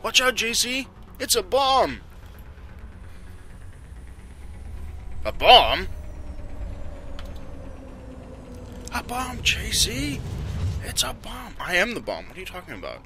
Watch out, JC! It's a bomb! A bomb? A bomb, JC! It's a bomb! I am the bomb. What are you talking about?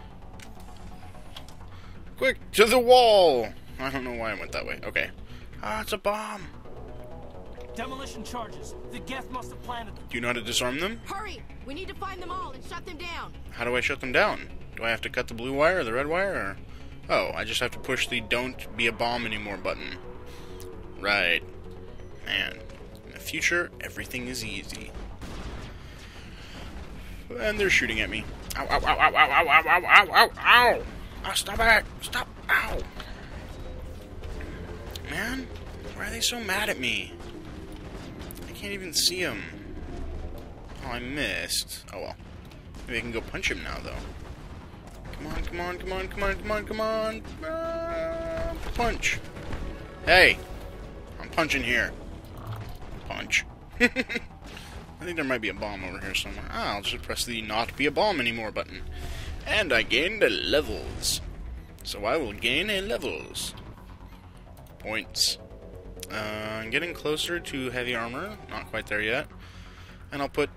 Quick, to the wall! I don't know why I went that way. Okay. Ah, it's a bomb! Demolition charges. The Geth must have planted them. Do you know how to disarm them? Hurry! We need to find them all and shut them down. How do I shut them down? Do I have to cut the blue wire or the red wire? Or... Oh, I just have to push the don't be a bomb anymore button. Right. Man. In the future, everything is easy. And they're shooting at me. Ow, ow, ow, ow, ow, ow, ow, ow, ow, ow, ow! Oh, stop it! Stop! Ow! Man, why are they so mad at me? I can't even see him. Oh, I missed. Oh well. Maybe I can go punch him now, though. Come on, come on, come on, come on, come on, come on! Punch! Hey! I'm punching here. Punch. I think there might be a bomb over here somewhere. Ah, I'll just press the not be a bomb anymore button. And I gained levels. So I will gain a levels. Points. I'm getting closer to heavy armor. Not quite there yet. And I'll put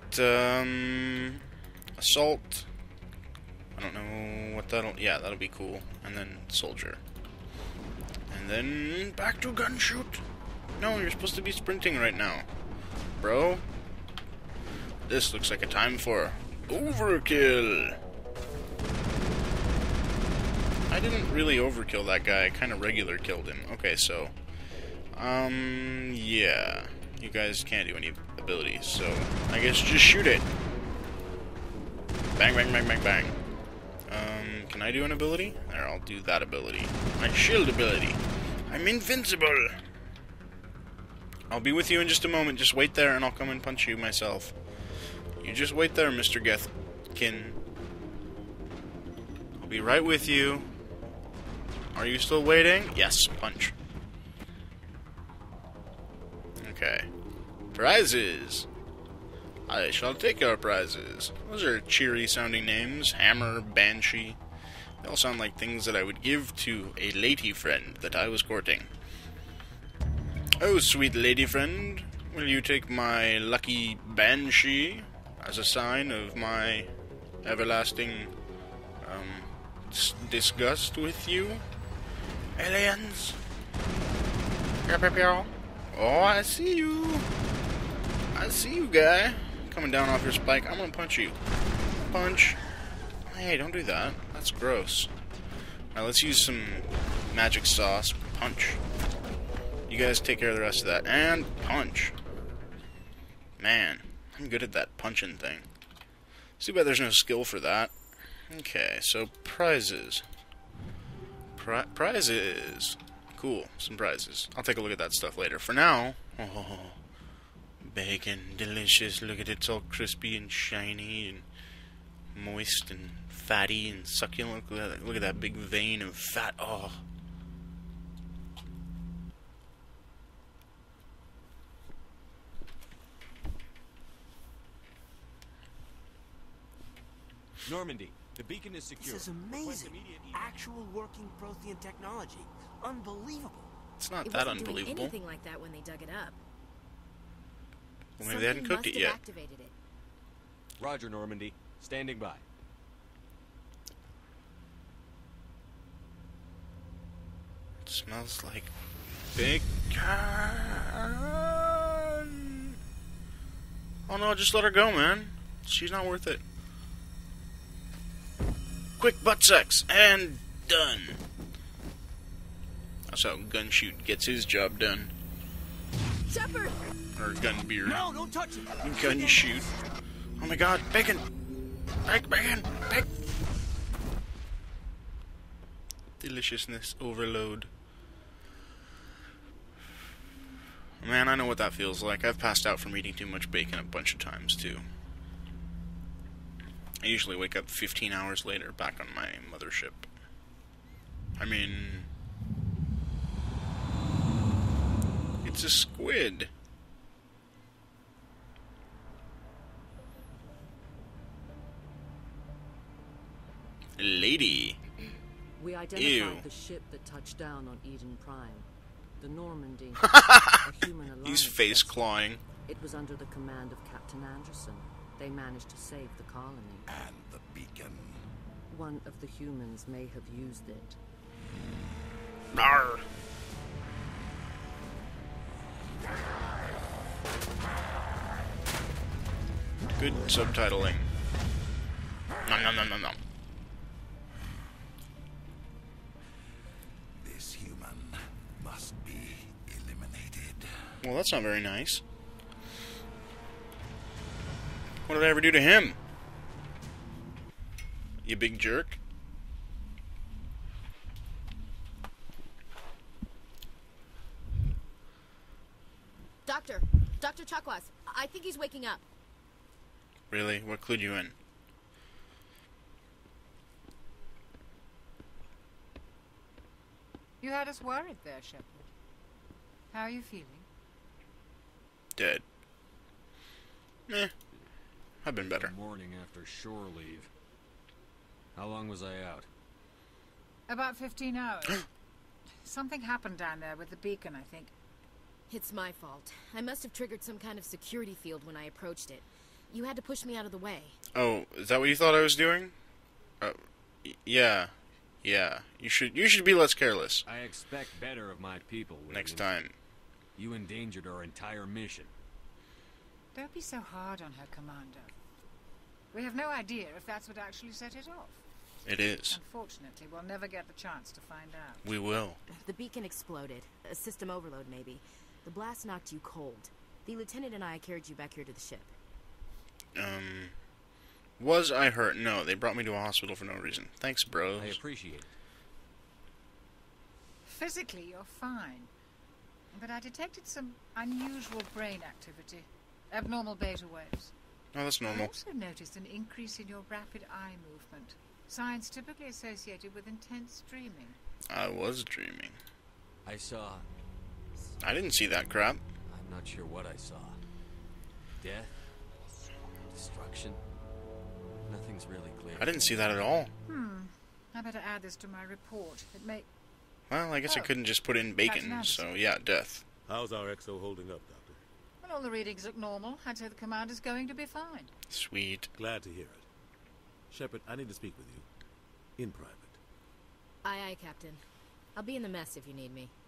assault. I don't know what that'll... Yeah, that'll be cool. And then soldier. And then back to gun shoot. No, you're supposed to be sprinting right now. Bro. This looks like a time for overkill. I didn't really overkill that guy. I kind of regular killed him. Okay, so... yeah. You guys can't do any abilities, so... I guess just shoot it. Bang, bang, bang, bang, bang. Can I do an ability? There, I'll do that ability. My shield ability. I'm invincible! I'll be with you in just a moment. Just wait there and I'll come and punch you myself. You just wait there, Mr. Gethkin. I'll be right with you. Are you still waiting? Yes, punch. Okay. Prizes! I shall take your prizes. Those are cheery sounding names. Hammer, Banshee. They all sound like things that I would give to a lady friend that I was courting. Oh, sweet lady friend, will you take my lucky Banshee as a sign of my everlasting disgust with you? Aliens? Oh, I see you. I see you, guy. Coming down off your spike. I'm gonna punch you. Punch. Hey, don't do that. That's gross. Now let's use some magic sauce. Punch. You guys take care of the rest of that. And punch. Man, I'm good at that punching thing. It's too bad there's no skill for that. Okay, so prizes. Prizes. Cool, some prizes. I'll take a look at that stuff later. For now, oh, bacon, delicious. Look at it, it's all crispy and shiny and moist and fatty and succulent. Look at that big vein of fat. Oh. Normandy, the beacon is secure. This is amazing. Actual working Prothean technology. Unbelievable. It's not It that wasn't doing unbelievable. anything like that when they dug it up. Well, maybe they hadn't cooked it Something yet. must have activated it. Roger, Normandy. Standing by. It smells like bacon. Oh no, just let her go, man. She's not worth it. Quick butt sex, and done. That's how gun shoot gets his job done. Shepard! Or gun beard. No, don't touch it! Gun shoot. Oh my god, bacon! Bacon! Bacon! Deliciousness overload. Man, I know what that feels like. I've passed out from eating too much bacon a bunch of times, too. I usually wake up 15 hours later back on my mothership. I mean... It's a squid. Lady. We identified Ew. the ship that touched down on Eden Prime. The Normandy. A human alliance He's face vessel. clawing. It was under the command of Captain Anderson. They managed to save the colony. And the beacon. One of the humans may have used it. Arr. Good subtitling. Nom nom nom nom nom. This human must be eliminated. Well, that's not very nice. What did I ever do to him? You big jerk. Dr. Chakwas, I think he's waking up. Really? What clued you in? You had us worried there, Shepard. How are you feeling? Dead. Eh. I've been better. Morning after shore leave. How long was I out? About 15 hours. Something happened down there with the beacon, I think. It's my fault. I must have triggered some kind of security field when I approached it. You had to push me out of the way. Oh, is that what you thought I was doing? Yeah. Yeah. You should be less careless. I expect better of my people, Williams. Next time. You endangered our entire mission. Don't be so hard on her, Commander. We have no idea if that's what actually set it off. It is. Unfortunately, we'll never get the chance to find out. We will. The beacon exploded. A system overload, maybe. The blast knocked you cold. The lieutenant and I carried you back here to the ship. Was I hurt? No, they brought me to a hospital for no reason. Thanks, bros. I appreciate it. Physically, you're fine. But I detected some unusual brain activity. Abnormal beta waves. Oh, that's I normal. also noticed an increase in your rapid eye movement. Signs typically associated with intense dreaming. I was dreaming. I saw... I didn't see that crap. I'm not sure what I saw. Death? Destruction? Nothing's really clear. I didn't see that at all. I better add this to my report. It may... Well, I guess I Oh. couldn't just put in bacon, so yeah, death. How's our exo holding up, Doctor? Well, all the readings look normal. I'd say the commander's going to be fine. Sweet. Glad to hear it. Shepard, I need to speak with you. In private. Aye, aye, Captain. I'll be in the mess if you need me.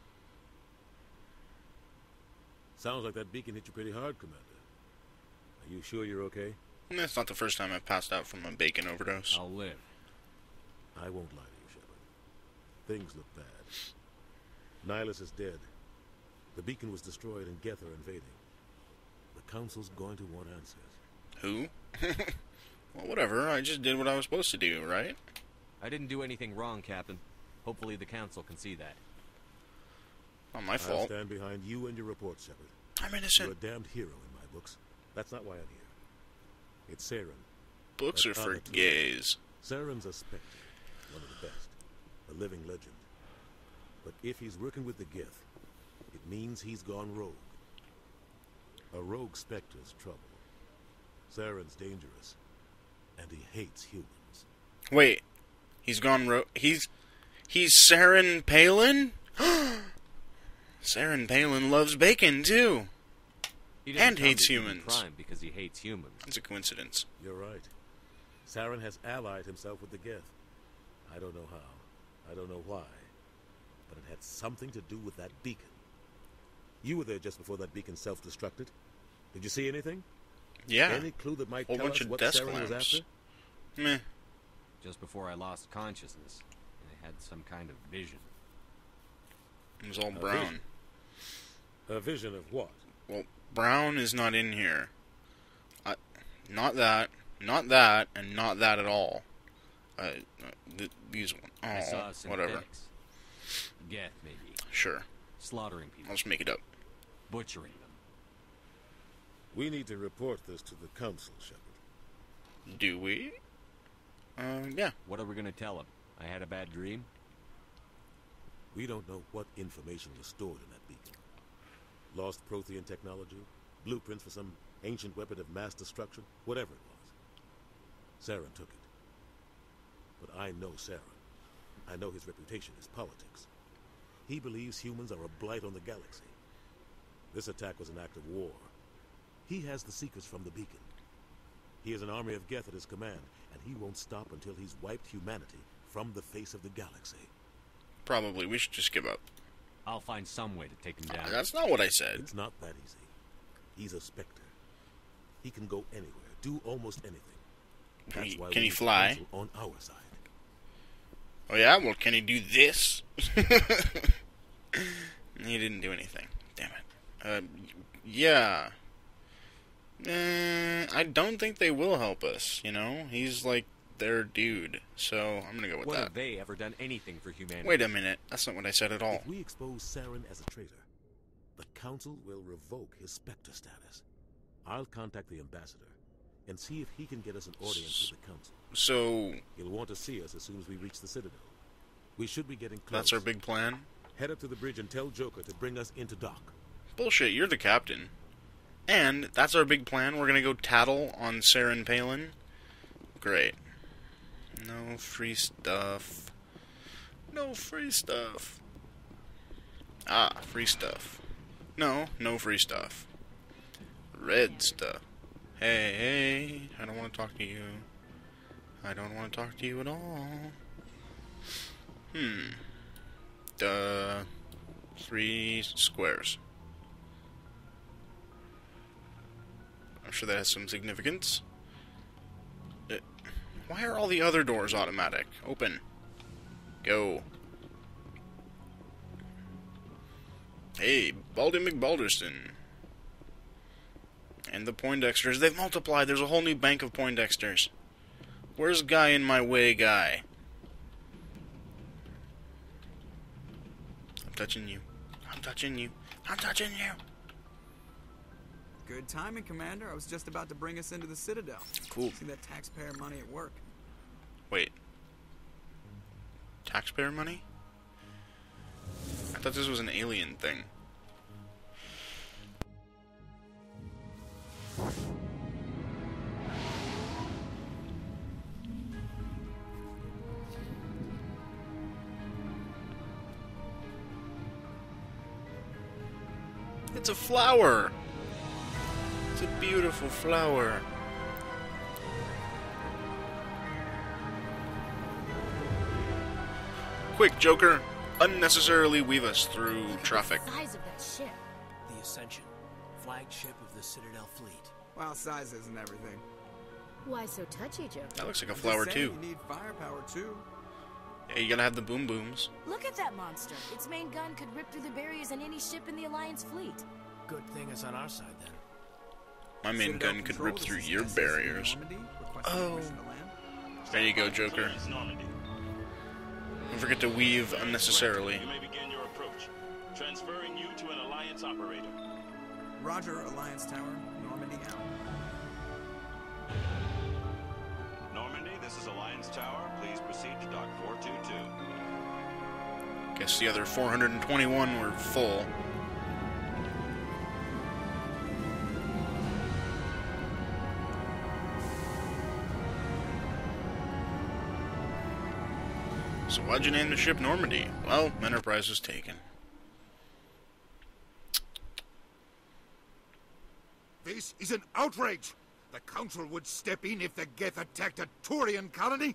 Sounds like that beacon hit you pretty hard, Commander. Are you sure you're okay? That's not the first time I've passed out from a bacon overdose. I'll live. I won't lie to you, Shepard. Things look bad. Nihilus is dead. The beacon was destroyed and Geth are invading. The Council's going to want answers. Who? Well, whatever. I just did what I was supposed to do, right? I didn't do anything wrong, Captain. Hopefully the Council can see that. Not my I'll fault. stand behind you and your report, Shepard. I'm You're a innocent. damned hero in my books. That's not why I'm here. It's Saren. Books are for gays. Saren's a Spectre, one of the best, a living legend. But if he's working with the Geth, it means he's gone rogue. A rogue Spectre's trouble. Saren's dangerous, and he hates humans. Wait, he's gone he's Saren Palin? Saren Palin loves bacon too. He didn't And come hates to commit humans. crime because he hates humans. That's a coincidence. You're right. Saren has allied himself with the Geth. I don't know how. I don't know why. But it had something to do with that beacon. You were there just before that beacon self-destructed. Did you see anything? Yeah. Any clue that might Whole tell bunch us of what desk Saren was lamps. after? Meh. Just before I lost consciousness, I had some kind of vision. It was all A brown. vision. A vision of what? Well, brown is not in here. Not that, and not that at all. These ones. I saw Oh, whatever. synthetics. Geth, maybe. Sure. Slaughtering people. I'll just make it up. Butchering them. We need to report this to the Council, Shepard. Do we? Yeah. What are we gonna tell him? I had a bad dream? We don't know what information was stored in that beacon. Lost Prothean technology, blueprints for some ancient weapon of mass destruction, whatever it was. Saren took it. But I know Saren. I know his reputation is politics. He believes humans are a blight on the galaxy. This attack was an act of war. He has the secrets from the beacon. He has an army of Geth at his command, and he won't stop until he's wiped humanity from the face of the galaxy. Probably. We should just give up. I'll find some way to take him down. That's not what I said. It's not that easy. He's a Spectre. He can go anywhere, do almost anything. That's why Can he we need the fly? Council on our side. Oh yeah? Well, can he do this? He didn't do anything. Damn it. Yeah. I don't think they will help us, you know? He's like their dude. So, I'm gonna go with What that. have they ever done anything for humanity? Wait a minute. That's not what I said at all. If we expose Saren as a traitor, the Council will revoke his Spectre status. I'll contact the Ambassador and see if he can get us an audience with the Council. So, He'll want to see us as soon as we reach the Citadel. We should be getting close. that's our big plan? Head up to the bridge and tell Joker to bring us into dock. Bullshit, you're the captain. And that's our big plan. We're gonna go tattle on Saren Palin. Great. No free stuff. No free stuff. Ah, free stuff. No, no free stuff. Red stuff. Hey, I don't want to talk to you. I don't want to talk to you at all. 3 squares. I'm sure that has some significance. Why are all the other doors automatic? Open. Go. Hey, Baldy McBalderston. And the Poindexters. They've multiplied. There's a whole new bank of Poindexters. Where's guy in my way, guy? I'm touching you. I'm touching you. I'm touching you. Good timing, Commander. I was just about to bring us into the Citadel. Cool. See that taxpayer money at work. Wait. Taxpayer money? I thought this was an alien thing. It's a flower! It's a beautiful flower. Quick, Joker! Unnecessarily weave us through traffic. The size of that ship. The Ascension, flagship of the Citadel fleet. Well, size isn't everything. Why so touchy, Joker? That looks like a I'm flower, just saying, too. You need firepower, too. Yeah, you gotta have the boom booms. Look at that monster. Its main gun could rip through the barriers in any ship in the Alliance fleet. Good thing it's on our side, then. My main Citadel gun could Control, rip this through is your SS barriers. Normandy, requesting Oh. permission to land. There you go, Joker. Don't forget to weave unnecessarily. You may begin your approach. Transferring you to an Alliance operator. Roger, Alliance Tower, Normandy out. Normandy, this is Alliance Tower. Please proceed to Dock 422. Guess the other 421 were full. So why'd you name the ship Normandy? Well, Enterprise was taken. This is an outrage! The Council would step in if the Geth attacked a Turian colony?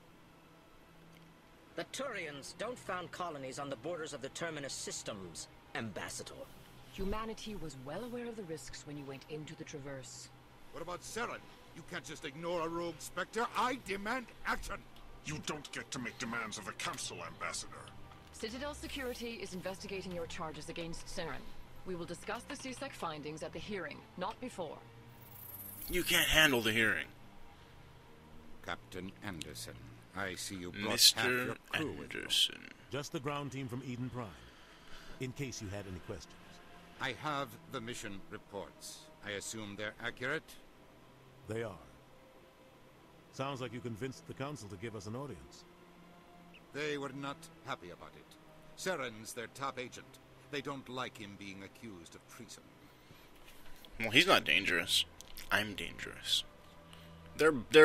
The Turians don't found colonies on the borders of the Terminus systems, Ambassador. Humanity was well aware of the risks when you went into the Traverse. What about Saren? You can't just ignore a rogue Spectre. I demand action! You don't get to make demands of the Council, Ambassador. Citadel Security is investigating your charges against Saren. We will discuss the CSEC findings at the hearing, not before. You can't handle the hearing. Captain Anderson, I see you brought half your Mr. crew with you. Anderson. Just the ground team from Eden Prime. In case you had any questions. I have the mission reports. I assume they're accurate? They are. Sounds like you convinced the Council to give us an audience. They were not happy about it. Saren's their top agent. They don't like him being accused of treason. Well, he's not dangerous. I'm dangerous. They're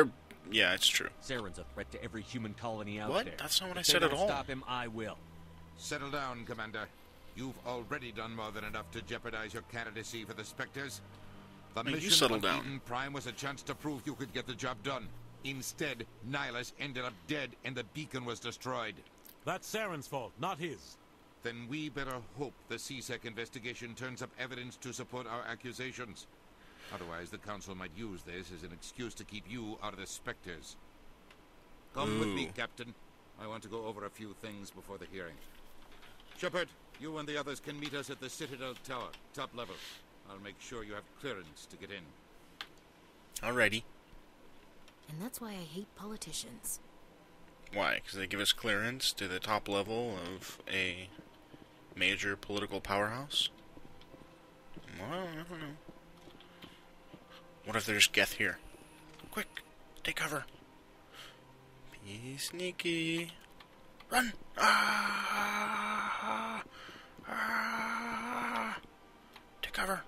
Yeah, it's true. Saren's a threat to every human colony out What? there. That's not what I If said they at don't all. Stop him, I will. Settle down, Commander. You've already done more than enough to jeopardize your candidacy for the Spectres. The Now you mission settle of down. Eden Prime was a chance to prove you could get the job done. Instead, Nihilus ended up dead and the beacon was destroyed. That's Saren's fault, not his. Then we better hope the CSEC investigation turns up evidence to support our accusations. Otherwise, the Council might use this as an excuse to keep you out of the Spectres. Come with me, Captain. I want to go over a few things before the hearing. Shepard, you and the others can meet us at the Citadel Tower, top level. I'll make sure you have clearance to get in. Alrighty. And that's why I hate politicians. Why? Because they give us clearance to the top level of a major political powerhouse? Well, I don't know. What if there's Geth here? Quick! Take cover! Be sneaky! Run! Ah! Ah! Take cover!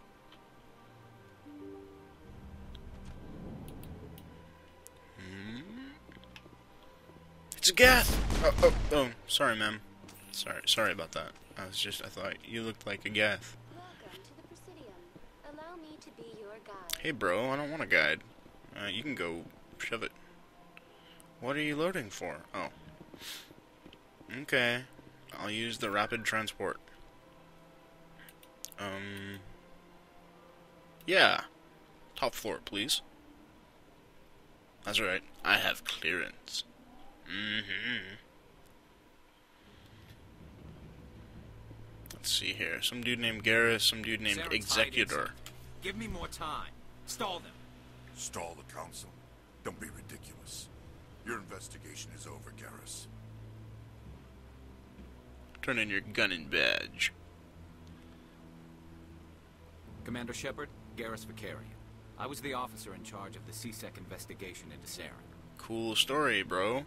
It's Geth! Oh, sorry, ma'am. Sorry about that. I thought you looked like a Geth. Welcome to the Presidium. Allow me to be your guide. Hey, bro, I don't want a guide. You can go shove it. What are you loading for? Oh. Okay. I'll use the rapid transport. Yeah. Top floor, please. That's right. I have clearance. Let's see here. Some dude named Garrus, some dude named Saren's Executor. hiding. Give me more time. Stall them. Stall the council. Don't be ridiculous. Your investigation is over, Garrus. Turn in your gun and badge. Commander Shepard, Garrus Vicarian. I was the officer in charge of the CSEC investigation into Saren. Cool story, bro.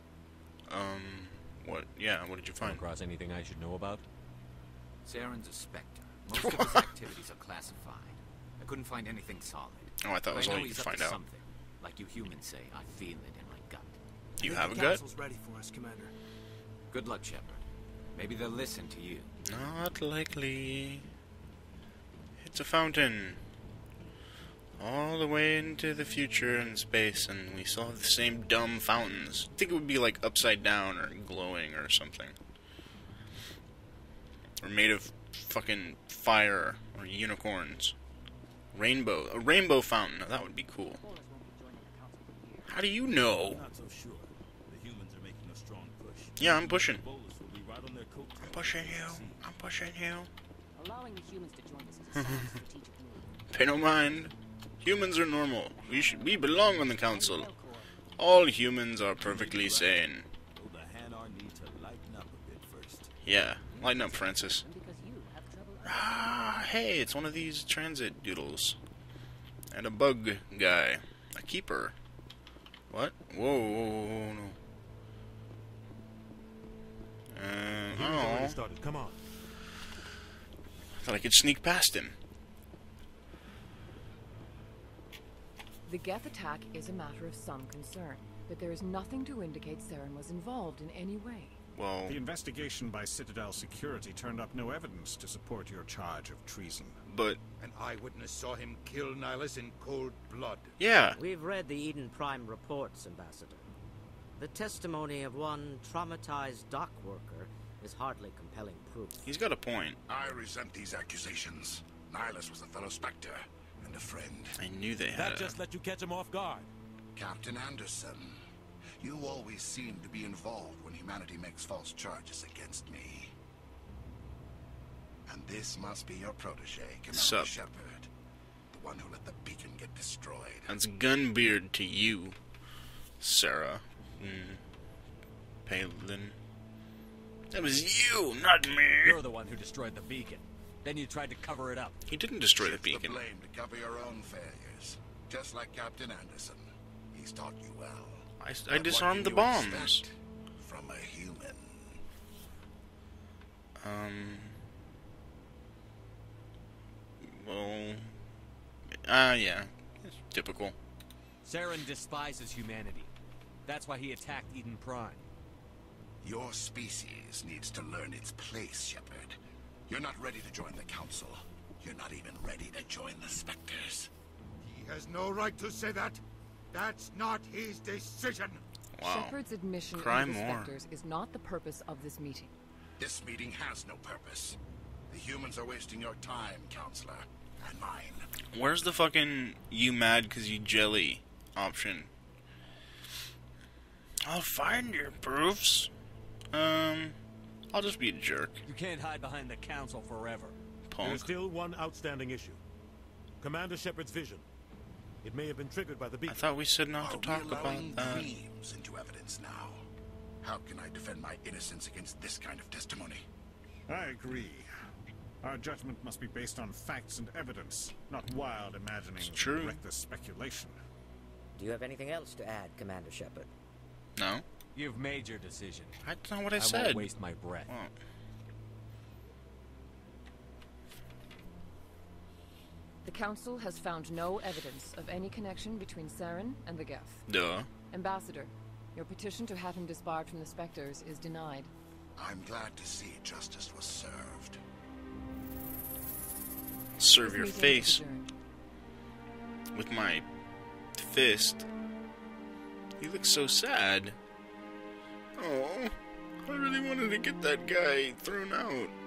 What did you Come find? across anything I should know about? Saren's a Spectre. Most of his activities are classified. I couldn't find anything solid. Oh, I thought it was But I all know you he's could up find to out. something. Like you humans say, I feel it in my gut. You I have a think gut? the council's ready for us, Commander. Good luck, Shepard. Maybe they'll listen to you. Not likely. It's a fountain. All the way into the future in space, and we still have the same dumb fountains. I think it would be like upside down or glowing or something. Or made of fucking fire or unicorns. Rainbow. A rainbow fountain. Now, that would be cool. How do you know? Not so sure. The humans are making a strong push. Yeah, I'm pushing. Bolus will be right on their coattails. I'm pushing you. I'm pushing you. Allowing the humans to join us is a sound strategic move. Pay no mind. Humans are normal. We belong on the council. All humans are perfectly sane. Though the Hanar need to lighten up a bit first. Yeah, lighten up, Francis. Ah, hey, it's one of these transit doodles. And a bug guy. A keeper. What? Whoa, no. He's already Oh. started. Come on. Thought I could sneak past him. The Geth attack is a matter of some concern, but there is nothing to indicate Saren was involved in any way. Well, the investigation by Citadel Security turned up no evidence to support your charge of treason. But an eyewitness saw him kill Nihilus in cold blood. Yeah. We've read the Eden Prime reports, Ambassador. The testimony of one traumatized dock worker is hardly compelling proof. He's got a point. I resent these accusations. Nihilus was a fellow Spectre and a friend. I knew they had That just let you catch him off guard. Captain Anderson, you always seem to be involved when humanity makes false charges against me. And this must be your protege, Commander Shepard. The one who let the beacon get destroyed. That's Gunbeard to you, Sarah. Palin. That was you, not me. You're the one who destroyed the beacon. Then you tried to cover it up. He didn't destroy the Shift beacon. the blame to cover your own failures. Just like Captain Anderson. He's taught you well. I disarmed the bombs. From a human. Well, yeah, it's typical. Saren despises humanity. That's why he attacked Eden Prime. Your species needs to learn its place, Shepard. You're not ready to join the Council. You're not even ready to join the Spectres. He has no right to say that. That's not his decision. Wow. Shepard's admission Cry into the more. Spectres is not the purpose of this meeting. This meeting has no purpose. The humans are wasting your time, Counselor, and mine. Where's the fucking you mad cause you jelly option? I'll find your proofs. I'll just be a jerk. You can't hide behind the Council forever. Punk. There's still one outstanding issue. Commander Shepard's vision. It may have been triggered by the beacon. I thought we said not to talk Are we about allowing that. dreams into evidence now? How can I defend my innocence against this kind of testimony? I agree. Our judgment must be based on facts and evidence, not wild imaginings true. and reckless speculation. Do you have anything else to add, Commander Shepard? No. You've made your decision. That's not what I won't said. waste my breath. Oh. The Council has found no evidence of any connection between Saren and the Geth. Duh. Ambassador, your petition to have him disbarred from the Spectres is denied. I'm glad to see justice was served. Serve This your meeting is face adjourned. with my fist. You look so sad. Oh, I really wanted to get that guy thrown out.